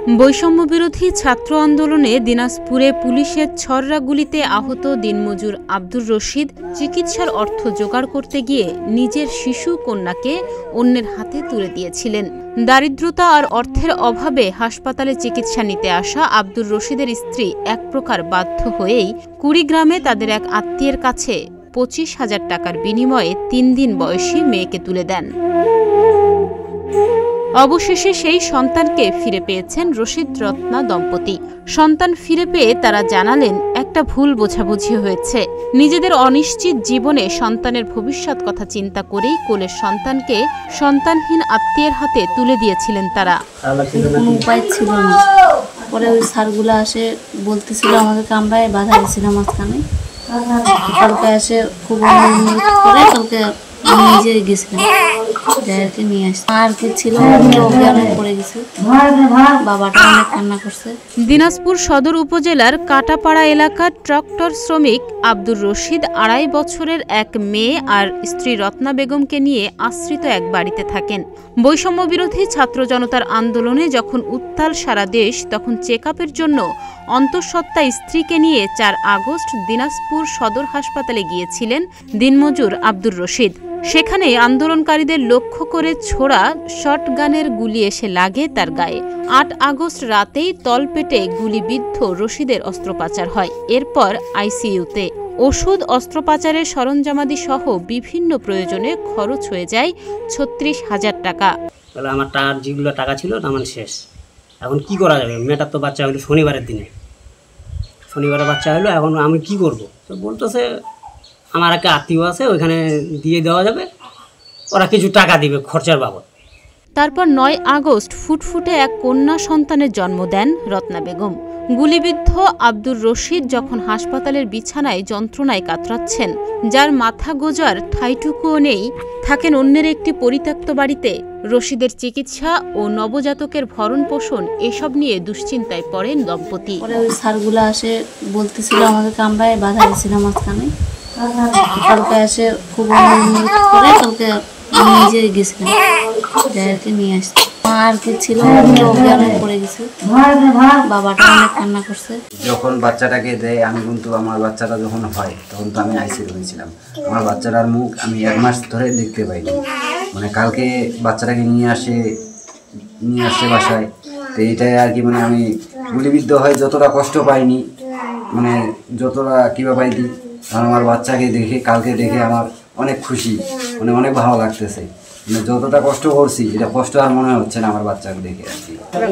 বৈষম্য বিরোধী ছাত্র আন্দোলনে দিনাজপুরে পুলিশের ছররা গুলিতে আহত দিনমজুর আব্দুর রশিদ চিকিৎসার অর্থ জোগাড় করতে গিয়ে নিজের শিশু কন্যাকে অন্যের হাতে তুলে দিয়েছিলেন। দারিদ্রতা আর অর্থের অভাবে হাসপাতালে চিকিৎসা নিতে আসা আব্দুর রশিদের স্ত্রী এক প্রকার বাধ্য হয়েই কুড়িগ্রামে তাদের এক আত্মীয়ের কাছে 25,000 টাকার বিনিময়ে 3 দিন বয়সী মেয়েকে তুলে দেন। অবশেষে সেই সন্তানকে ফিরে পেয়েছেন রশিদ রত্না দম্পতি। সন্তান ফিরে পেয়ে তারা জানালেন, একটা ভুল বোঝাবুঝি হয়েছে। নিজেদের অনিশ্চিত জীবনে সন্তানের ভবিষ্যৎ কথা চিন্তা করেই কোলের সন্তানকে সন্তানহীন আত্মীয়ের হাতে তুলে দিয়েছিলেন তারা। কোনো উপায় ছিল না। পরে ওই স্যারগুলো আসে বলতেছিল, আমাদেরকে আমরাই বাধা দিয়েছিলাম মাঝখানে। কালকে এসে খুব অনুরোধ করে কালকে নিজে গেছিলাম, যাইকে নিয়ে আসছে। আর কি ছিল, অজ্ঞানে পড়ে গেছে, বাবাটা অনেক কান্না করছে। দিনাজপুর সদর উপজেলার কাটাপাড়া এলাকার ট্রাক্টর শ্রমিক আব্দুর রশিদ 2.5 বছরের এক মেয়ে আর স্ত্রী রত্না বেগমকে নিয়ে আশ্রিত এক বাড়িতে থাকেন। বৈষম্য বিরোধী ছাত্র জনতার আন্দোলনে যখন উত্তাল সারা দেশ, তখন চেকআপের জন্য অন্তঃসত্ত্বা স্ত্রীকে নিয়ে 4 আগস্ট দিনাজপুর সদর হাসপাতালে গিয়েছিলেন দিনমজুর আব্দুর রশিদ। সেখানে আন্দোলনকারীদের লক্ষ্য করে ছোড়া শটগানের গুলি এসে লাগে তার গায়ে। 8 আগস্ট রাতেই তলপেটে গুলিবিদ্ধ রশিদের অস্ত্রোপচার হয়। এরপর আইসিইউতে ওষুধ, অস্ত্রোপচারের সরঞ্জামাদি সহ বিভিন্ন প্রয়োজনে খরচ হয়ে যায় 36,000 টাকা। আমার যেগুলো টাকা ছিল আমার শেষ। এখন কি করা যাবে? মেয়েটার তো বাচ্চা হলো শনিবারের দিনে, শনিবারে বাচ্চা হলো। এখন আমি কি করব? তো বলতেছে আমার একটা আত্মীয় আছে, ওইখানে দিয়ে দেওয়া যাবে, ওরা কিছু টাকা দিবে খরচার বাবদ। তারপর 9 আগস্ট ফুটফুটে এক কন্যা সন্তানের জন্ম দেন রত্না বেগম। গুলিবিদ্ধ আব্দুর রশিদ যখন হাসপাতালের বিছানায় যন্ত্রণায় কাতরাচ্ছেন, যার মাথা গোজার ঠাঁইটুকুও নেই, থাকেন অন্যের একটি পরিত্যক্ত বাড়িতে। রশিদের চিকিৎসা ও নবজাতকের ভরণ পোষণ এসব নিয়ে দুশ্চিন্তায় পড়েন দম্পতি। পরে ওই স্যারগুলো আসে বলতেছিল, আমাদেরকে আমরাই বাধা দিয়েছিলাম মাঝখানে। কালকে এসে খুব অনুরোধ করে কালকে নিজে গেছিলাম, যাইকে নিয়ে আসছে। আর কি ছিল, অজ্ঞানে পড়ে গেছে, বাবাটা অনেক কান্না করছে। যখন বাচ্চাটাকে দেয়, আমি কিন্তু আমার বাচ্চাটা যখন হয় তখন তো আমি আইসিইউ হয়েছিলাম। আমার বাচ্চাটার মুখ আমি 1 মাস ধরে দেখতে পাইনি। মানে কালকে বাচ্চাটাকে নিয়ে আসে বাসায়, তো এইটাই আর কি। মানে আমি গুলিবিদ্ধ হয়ে যতটা কষ্ট পাইনি, মানে যতটা কীভাবে পাইনি, কারণ আমার বাচ্চাকে দেখে, কালকে দেখে আমার অনেক খুশি, মানে অনেক ভালো লাগতেছে। মানে যতটা কষ্ট করছি, এটা কষ্ট আর মনে হচ্ছে না আমার বাচ্চাকে দেখে আর কি।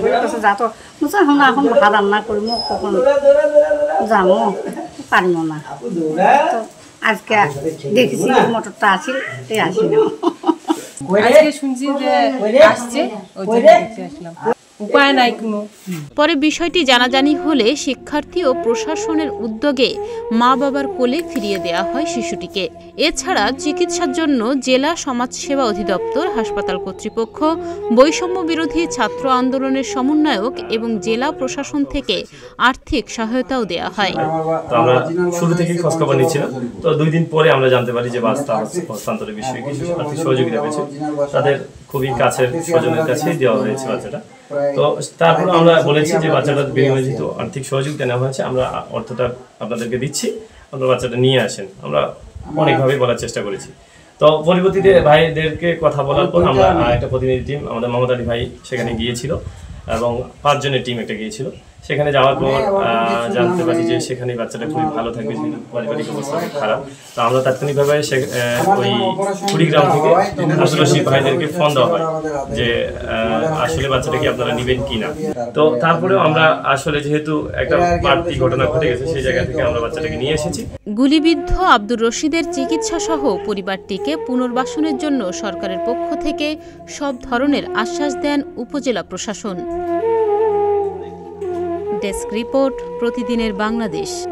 এখন ভাত রান্না করবো, কখন যাবো পারবো না। তো আজকে দেখেছি মোটরটা আসি, আসি না। আজকে শুনছি যে আসছে, ওই জন্য দেখতে আসলাম। উপায় নাই কোনো। পরে বিষয়টি জানাজানি হলে শিক্ষার্থী ও প্রশাসনের উদ্যোগে মা বাবার কোলে ফিরিয়ে দেওয়া হয় শিশুটিকে। এছাড়া চিকিৎসার জন্য জেলা সমাজসেবা অধিদপ্তর, হাসপাতাল কর্তৃপক্ষ, বৈষম্য বিরোধী ছাত্র আন্দোলনের সমন্বয়ক এবং জেলা প্রশাসন থেকে আর্থিক সহায়তাও দেওয়া হয়। তো আমরা শুরু থেকেই খোঁজখবর নিচ্ছিলাম। তো 2 দিন পরে আমরা জানতে পারি যে বাস্তা হস্তান্তরের বিষয়ে কিছু আর্থিক সহযোগিতা পেয়েছে। তাদের খুবই কাছের স্বজনের কাছেই দেওয়া হয়েছে বাচ্চাটা। তো তারপর আমরা বলেছি যে বাচ্চাটার বিনিময়ে যেহেতু আর্থিক সহযোগিতা নেওয়া হয়েছে, আমরা অর্থটা আপনাদেরকে দিচ্ছি, আপনারা বাচ্চাটা নিয়ে আসেন। আমরা অনেকভাবে বলার চেষ্টা করেছি। তো পরবর্তীতে ভাইদেরকে কথা বলার পর আমরা একটা প্রতিনিধি টিম, আমাদের মোহাম্মদ আলী ভাই সেখানে গিয়েছিল এবং 5 জনের টিম একটা গিয়েছিল। সেখানে যাওয়ার পর জানতে পারি যে সেখানে বাচ্চাটা খুবই ভালো থাকবে, পারিবারিক অবস্থা খুব খারাপ। তো আমরা তাৎক্ষণিকভাবে ওই কুড়িগ্রাম থেকে আব্দুর ভাইদেরকে ফোন দেওয়া হয় যে আসলে বাচ্চাটাকে আপনারা নেবেন কিনা। তো তারপরেও আমরা আসলে যেহেতু একটা বাড়তি ঘটনা ঘটে গেছে, সেই জায়গা থেকে আমরা বাচ্চাটাকে নিয়ে এসেছি। গুলিবিদ্ধ আব্দুর রশিদের চিকিৎসা সহ পরিবারটিকে পুনর্বাসনের জন্য সরকারের পক্ষ থেকে সব ধরনের আশ্বাস দেন উপজেলা প্রশাসন। ডেস্ক রিপোর্ট, প্রতিদিনের বাংলাদেশ।